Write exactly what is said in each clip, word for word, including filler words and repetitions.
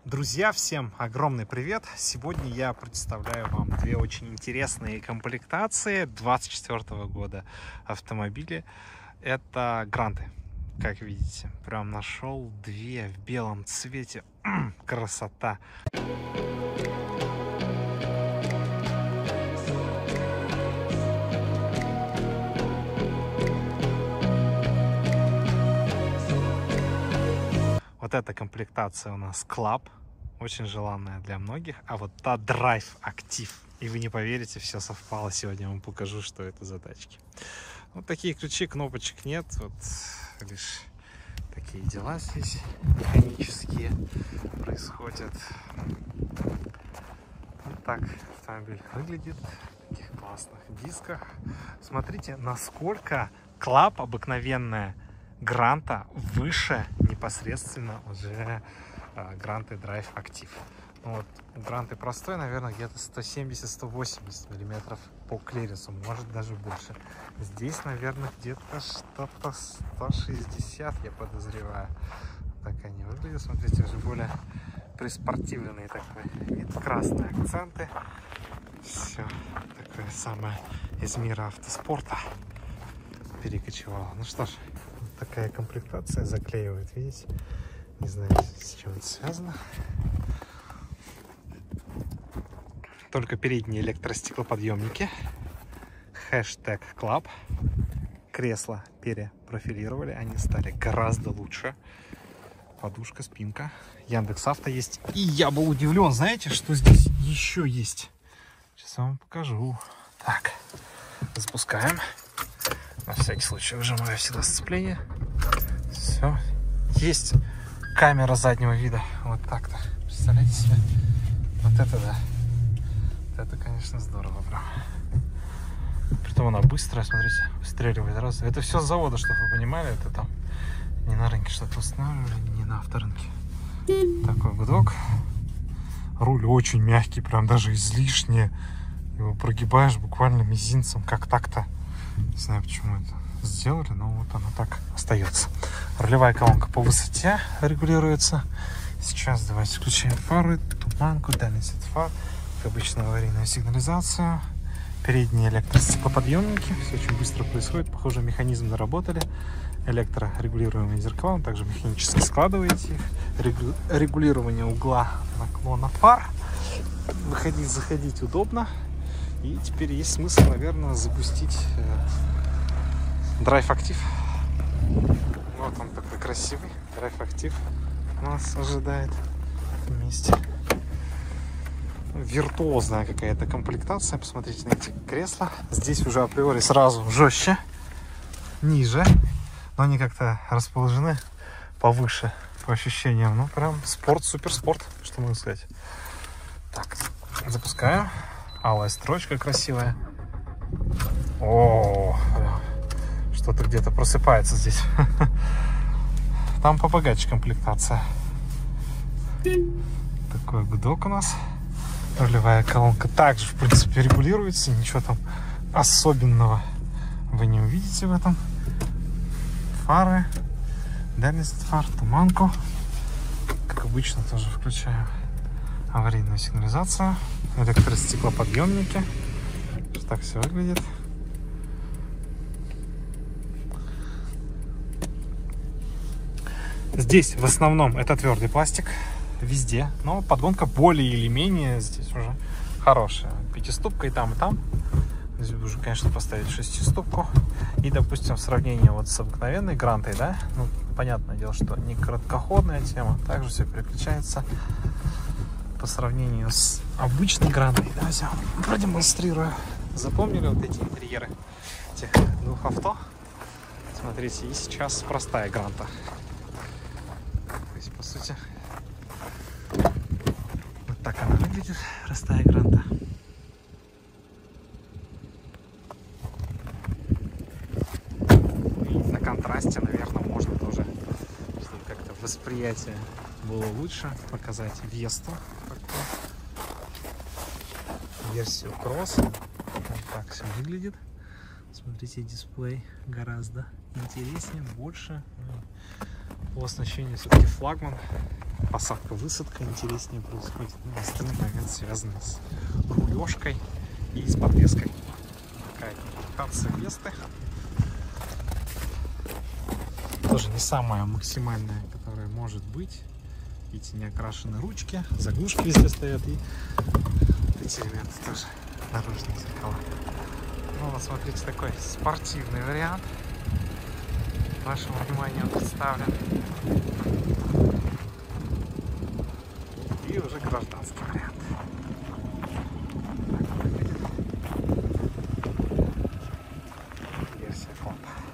Друзья, всем огромный привет! Сегодня я представляю вам две очень интересные комплектации двадцать четвёртого года автомобиля. Это гранты, как видите. Прям нашел две в белом цвете. Красота! Вот эта комплектация у нас Club, очень желанная для многих, а вот та Drive Active. И вы не поверите, все совпало. Сегодня я вам покажу, что это за тачки. Вот такие ключи, кнопочек нет, вот лишь такие дела здесь механические происходят. Вот так автомобиль выглядит в таких классных дисках. Смотрите, насколько Club обыкновенная Гранта выше непосредственно уже э, Гранты Drive Active. Ну, вот, у Гранты простой, наверное, где-то сто семьдесят — сто восемьдесят миллиметров по клиренсу, может даже больше. Здесь, наверное, где-то что-то сто шестьдесят, я подозреваю. Так они выглядят. Смотрите, уже более приспортивленный такой вид, красные акценты. Все такое самое из мира автоспорта перекочевало. Ну что ж, такая комплектация заклеивает, видите? Не знаю, с чем это связано. Только передние электростеклоподъемники. Хэштег Club. Кресла перепрофилировали, они стали гораздо лучше. Подушка, спинка. Яндекс.Авто есть. И я был удивлен, знаете, что здесь еще есть? Сейчас я вам покажу. Так, запускаем. На всякий случай выжимаю всегда сцепление. Все. Есть камера заднего вида. Вот так-то. Представляете себе? Вот это да. Вот это, конечно, здорово прям. Притом она быстрая, смотрите, выстреливает раз. Это все с завода, чтобы вы понимали. Это там не на рынке что-то устанавливали, не на авторынке. Такой гудок. Руль очень мягкий, прям даже излишне. Его прогибаешь буквально мизинцем, как так-то. Не знаю, почему это сделали, но вот она так остается. Рулевая колонка по высоте регулируется. Сейчас давайте включаем фары, туманку, дальний свет фар, как обычно аварийную сигнализацию, передние электростеклоподъемники. Все очень быстро происходит. Похоже, механизм доработали. Электрорегулируемые зеркала, также механически складываете их. Регулирование угла наклона фар. Выходить, заходить удобно. И теперь есть смысл, наверное, запустить э, Drive Active. Вот он такой красивый. Drive Active нас ожидает вместе. Виртуозная какая-то комплектация. Посмотрите на эти кресла. Здесь уже априори сразу жестче, ниже. Но они как-то расположены повыше по ощущениям. Ну, прям спорт, суперспорт, что можно сказать. Так, запускаем. Алая строчка красивая. О, что-то где-то просыпается здесь. Там побогаче комплектация. Такой гудок у нас. Рулевая колонка также, в принципе, регулируется. Ничего там особенного вы не увидите в этом. Фары. Дальность фар, туманку. Как обычно, тоже включаем аварийную сигнализацию. Электростеклоподъемники. Так все выглядит. Здесь в основном это твердый пластик. Везде. Но подгонка более или менее здесь уже хорошая. Пятиступка и там, и там. Здесь уже, конечно, поставить шестиступку. И, допустим, в сравнении вот с обыкновенной Грантой, да, ну, понятное дело, что не короткоходная тема. Также все переключается. По сравнению с обычной Грантой, да, все продемонстрирую. Запомнили вот эти интерьеры этих двух авто? Смотрите, и сейчас простая Гранта. То есть, по сути, вот так она выглядит, простая Гранта. И на контрасте, наверное, можно тоже, чтобы как-то восприятие было лучше, показать Весту. Версию Кросс. Вот так все выглядит. Смотрите, дисплей гораздо интереснее, больше. По оснащению все-таки флагман. Посадка-высадка интереснее происходит. Ну, остальные моменты связаны с рулежкой и с подвеской. Такая комплектация Весты. Тоже не самая максимальная, которая может быть. Видите, не окрашены ручки, заглушки везде стоят, и эти элементы тоже наружные зеркала. Ну вот смотрите, такой спортивный вариант. Вашему вниманию представлен. И уже гражданский вариант. Версия клаб.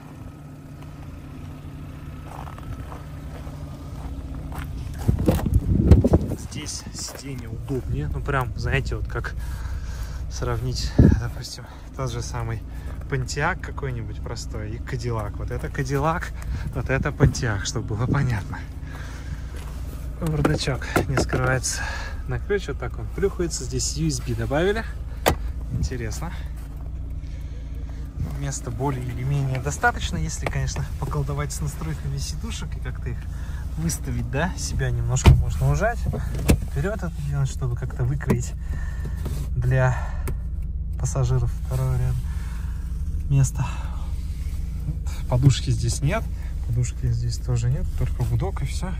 Здесь сиденье удобнее. Ну прям, знаете, вот как сравнить, допустим, тот же самый Pontiac какой-нибудь простой и Cadillac. Вот это Cadillac, вот это Pontiac, чтобы было понятно. Бардачок не скрывается на ключ, вот так он плюхается. Здесь ю эс би добавили. Интересно. Места более или менее достаточно, если, конечно, поколдовать с настройками сидушек и как-то их выставить, да, себя немножко можно ужать вперед отодвинуть, чтобы как-то выкроить для пассажиров второго ряда место. Вот. Подушки здесь нет, подушки здесь тоже нет, только гудок и все.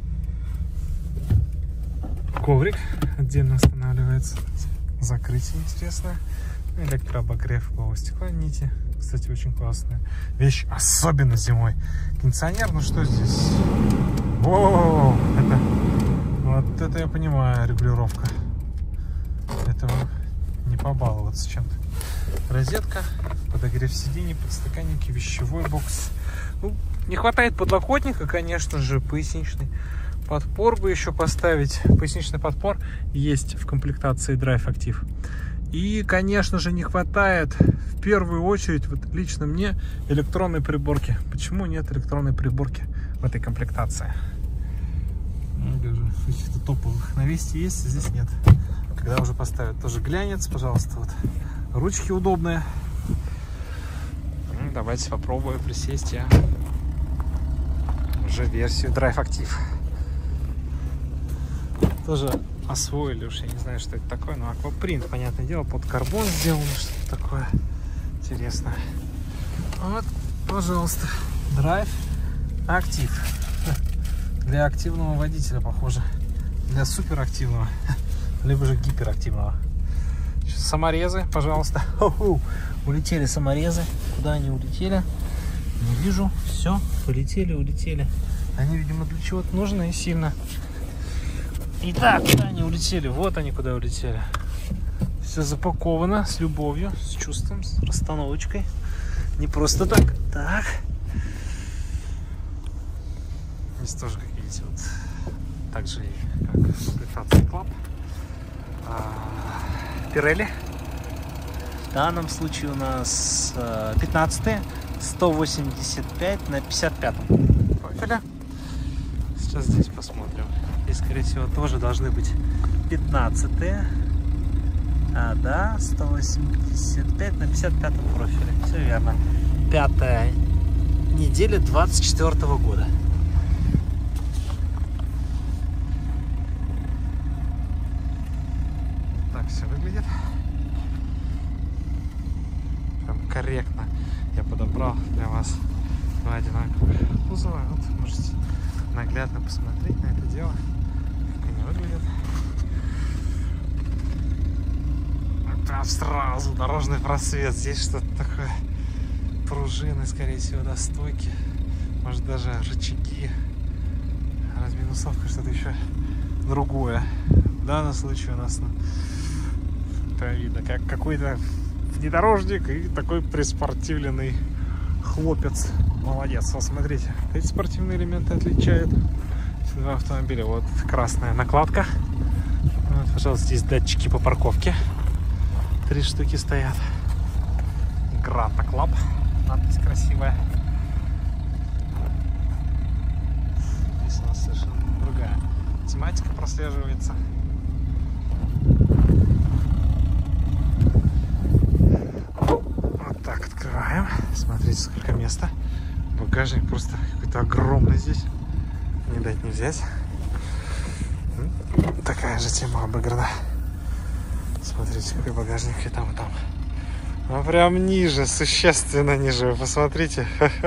Коврик отдельно устанавливается, закрытие интересное, электрообогрев лобового стекла, нити, кстати, очень классная вещь, особенно зимой. Кондиционер, ну что здесь? О, это вот это я понимаю, регулировка. Этого не побаловаться чем-то. Розетка, подогрев сидений, подстаканники, вещевой бокс. Ну, не хватает подлокотника, конечно же, поясничный подпор бы еще поставить. Поясничный подпор есть в комплектации Drive Active. И, конечно же, не хватает в первую очередь, вот лично мне, электронной приборки. Почему нет электронной приборки в этой комплектации? Даже каких-то топовых на Весте есть, здесь нет. Когда уже поставят, тоже глянец, пожалуйста, вот. Ручки удобные. Ну, давайте попробую присесть я уже версию Drive Active. Тоже освоили уж, я не знаю, что это такое, но аквапринт, понятное дело, под карбон сделано, что-то такое интересное. Вот, пожалуйста, Drive Active. Для активного водителя, похоже. Для суперактивного, либо же гиперактивного. Сейчас саморезы, пожалуйста. Хо-хо. Улетели саморезы. Куда они улетели? Не вижу. Все, полетели, улетели. Они, видимо, для чего-то нужны и сильно. Итак, куда они улетели? Вот они куда улетели. Все запаковано с любовью, с чувством, с расстановочкой. Не просто так. Так. Здесь тоже, как видите, вот так же, как в комплектации Club. Pirelli. В данном случае у нас пятнадцатый, сто восемьдесят пять на пятьдесят пятом профиле. Сейчас здесь посмотрим. Здесь, скорее всего, тоже должны быть пятнадцатые. А, да, сто восемьдесят пять на пятьдесят пятом профиле. Все верно. Пятая неделя двадцать четвёртого года. Так все выглядит. Прям корректно я подобрал для вас два одинаковых кузова. Вот можете наглядно посмотреть на это дело, как они выглядят. Прям сразу дорожный просвет. Здесь что-то такое, пружины, скорее всего, до стойки, может даже рычаги, разминусовка, что-то еще другое. В данном случае у нас, ну, это видно как какой-то внедорожник и такой приспортивленный хлопец. Молодец. Вот смотрите, эти спортивные элементы отличают два автомобиля. Вот красная накладка. Вот, пожалуйста, здесь датчики по парковке. Три штуки стоят. Granta Club. Надпись красивая. Здесь у нас совершенно другая тематика прослеживается. Вот так открываем. Смотрите, сколько места. Багажник просто какой-то огромный здесь. не дать не взять. Такая же тема обыграна. Смотрите, какой багажник и там, и там. Ну, прям ниже, существенно ниже. Вы посмотрите.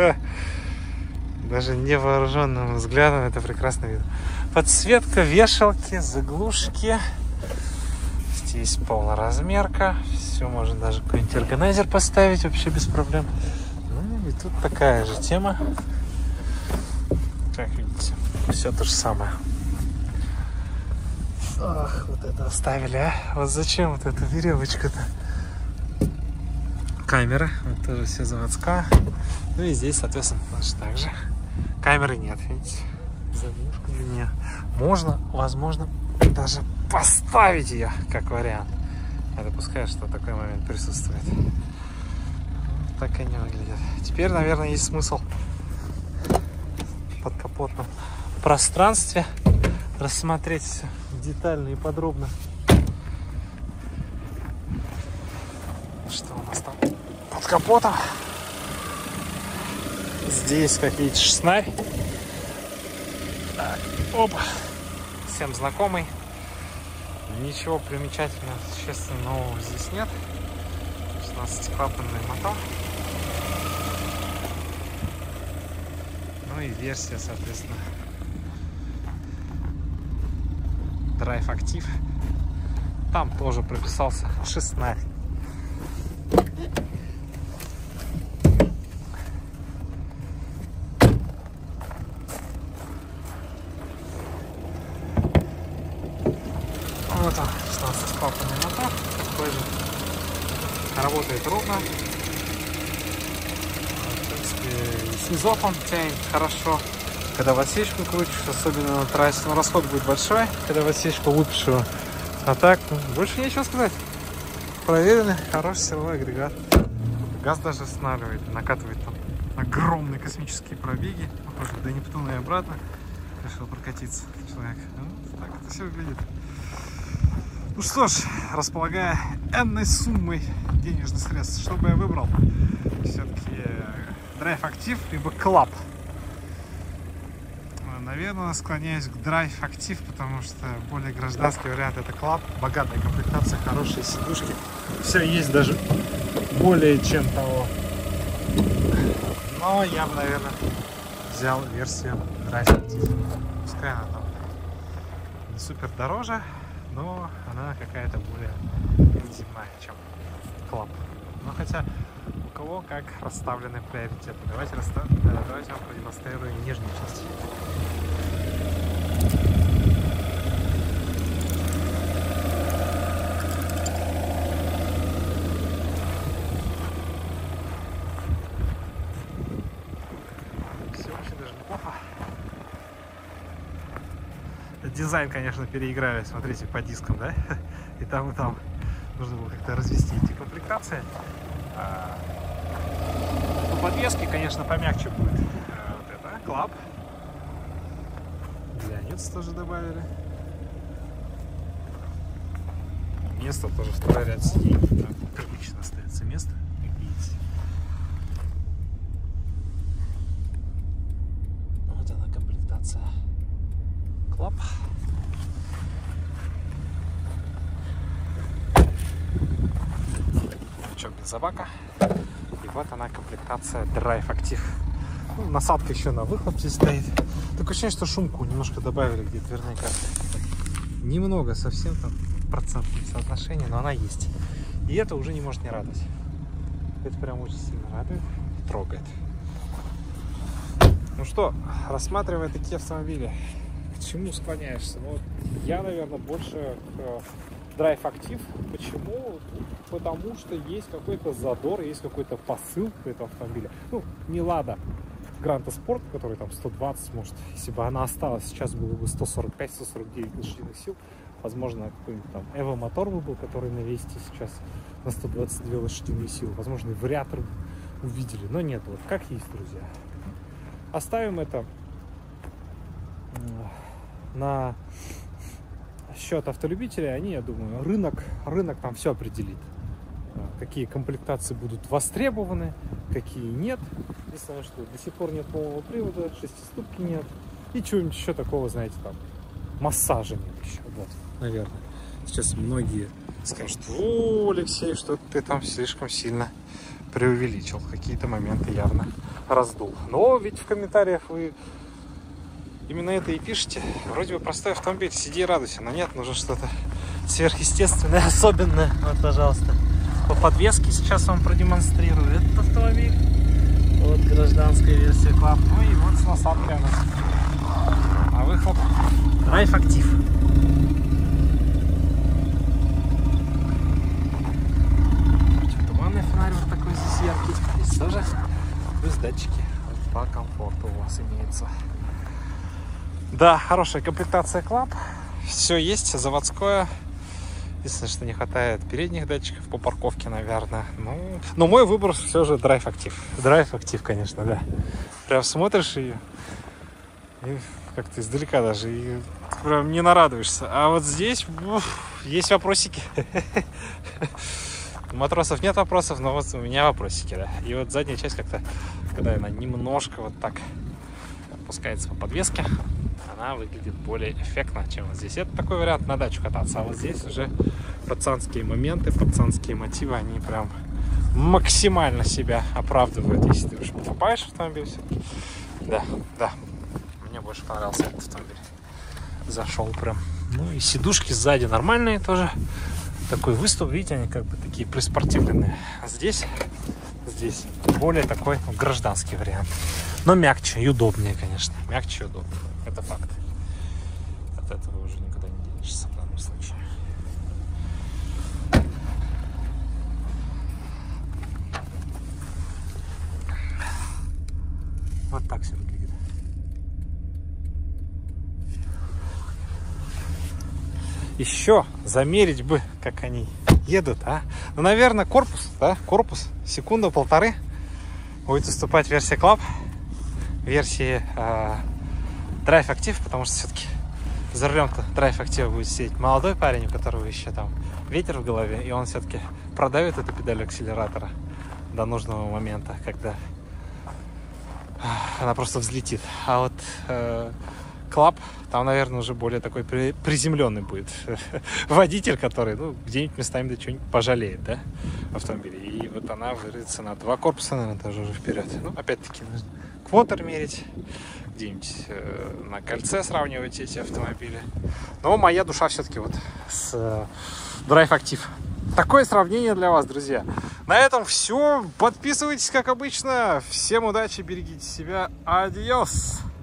Даже невооруженным взглядом это прекрасно видно. Подсветка, вешалки, заглушки. Здесь полноразмерка. Все, можно даже какой-нибудь органайзер поставить вообще без проблем. Ну и тут такая же тема. Как видите, все то же самое. Ах, вот это оставили, а? Вот зачем вот эта веревочка-то? Камера, вот тоже все заводская. Ну и здесь, соответственно, точно так же. Камеры нет, видите? Заглушка нет. Можно, возможно, даже поставить ее, как вариант. Я допускаю, что такой момент присутствует. Вот так они выглядят. Теперь, наверное, есть смысл в подкапотном пространстве рассмотреть все детально и подробно. Что у нас там под капотом? Здесь, как видите, шестнарь. Так, опа. Всем знакомый. Ничего примечательного, существенно, нового здесь нет. шестнадцатиклапанный мотор. Ну и версия, соответственно, Drive Active. Там тоже прописался шестнарь. Вот он, шестнадцатиклапанный мотор. Такой же. Работает ровно. В принципе, снизов он тянет хорошо. Когда в отсечку крутишь, особенно на трассе, но расход будет большой, когда в отсечку лупишь его. А так, ну, больше нечего сказать. Проверенный, хороший силовой агрегат. Газ даже останавливает, накатывает там огромные космические пробеги. Похоже, до Нептуна и обратно. Решил прокатиться человек. Ну, так это все выглядит. Ну что ж, располагая энной суммой денежных средств, что бы я выбрал? Все-таки Drive Active либо Club. Наверное, склоняюсь к Drive Active, потому что более гражданский вариант это Club. Богатая комплектация, хорошие сидушки. Все есть даже более чем того. Но я бы, наверное, взял версию Drive Active. Пускай она там не супер дороже, но она какая-то более земная, чем Club. Но хотя у кого как расставлены приоритеты. Давайте, расстав... Давайте вам продемонстрирую нижнюю часть. Все очень даже неплохо. Дизайн, конечно, переиграли, смотрите, по дискам, да? И там, и там. Нужно было как-то развести эти комплектации. По подвеске, конечно, помягче будет. Вот это Club. Глянец тоже добавили. Место тоже второй ряд сидений. Прилично остается место, как видите. Вот она комплектация Club. Бензобака. И вот она комплектация Drive Active. Ну, насадка еще на выхлоп здесь стоит. Такое ощущение, что шумку немножко добавили где-то, вернее, как немного, совсем там в процентном соотношении, но она есть. И это уже не может не радовать. Это прям очень сильно радует, трогает. Ну что, рассматривая такие автомобили, к чему склоняешься? Ну, я, наверное, больше к Drive Active. Почему? Потому что есть какой-то задор, есть какой-то посыл к этому автомобилю. Ну, не Лада Гранта Спорт, который там сто двадцать, может, если бы она осталась, сейчас было бы сто сорок пять — сто сорок девять лошадиных сил. Возможно, какой-нибудь там Эво мотор бы был, который на Весте сейчас на сто двадцать две лошадиные силы. Возможно, и вариатор увидели, но нет. Вот как есть, друзья. Оставим это на счет автолюбителей. Они, я думаю, рынок, рынок там все определит. Какие комплектации будут востребованы, какие нет. Единственное, что до сих пор нет полного привода, шестиступки нет. И чего-нибудь еще такого, знаете, там, массажа нет еще, вот, наверное. Сейчас многие скажут: о, Алексей, что ты там слишком сильно преувеличил. Какие-то моменты явно раздул. Но ведь в комментариях вы именно это и пишете. Вроде бы простой автомобиль, сиди и радуйся. Но нет, нужно что-то сверхъестественное, особенное. Вот, пожалуйста. По подвеске сейчас вам продемонстрирую этот автомобиль. Вот гражданская версия Club. Ну и вот с насадкой у нас. А выхлоп Drive Active. Туманный фонарь вот такой здесь яркий. Здесь тоже плюс датчики по комфорту у вас имеются. Да, хорошая комплектация Club. Все есть, заводское. Единственное, что не хватает передних датчиков по парковке, наверное. Ну, но мой выбор все же Drive Active. Drive Active, конечно, да. Прям смотришь и, и как-то издалека даже и прям не нарадуешься. А вот здесь уф, есть вопросики. У матросов нет вопросов, но вот у меня вопросики, да. И вот задняя часть как-то, когда она немножко вот так опускается по подвеске, она выглядит более эффектно, чем вот здесь. Это такой вариант на дачу кататься, а вот здесь уже пацанские моменты, пацанские мотивы, они прям максимально себя оправдывают, если ты уже покупаешь автомобиль. Да, да, мне больше понравился этот автомобиль. Зашел прям. Ну и сидушки сзади нормальные тоже. Такой выступ, видите, они как бы такие приспортивленные. А здесь, здесь более такой гражданский вариант. Но мягче и удобнее, конечно. Мягче и удобнее. Это факт. От этого уже никуда не денешься в данном случае. Вот так все выглядит. Еще замерить бы, как они едут, а? Ну, наверное, корпус, да, корпус, секунду-полторы будет уступать версия Club, версии э, Drive Active, потому что все-таки за рулем-то Drive Active будет сидеть молодой парень, у которого еще там ветер в голове, и он все-таки продавит эту педаль акселератора до нужного момента, когда она просто взлетит. А вот э, Club, там, наверное, уже более такой при, приземленный будет водитель, который, ну, где-нибудь местами да что-нибудь пожалеет, да, в автомобиле. И вот она вырвется на два корпуса, наверное, тоже уже вперед. Ну, опять-таки, нужно квотер мерить, где-нибудь э, на кольце сравнивать эти автомобили. Но моя душа все-таки вот с э, Drive Active. Такое сравнение для вас, друзья. На этом все. Подписывайтесь, как обычно. Всем удачи, берегите себя. Адьос!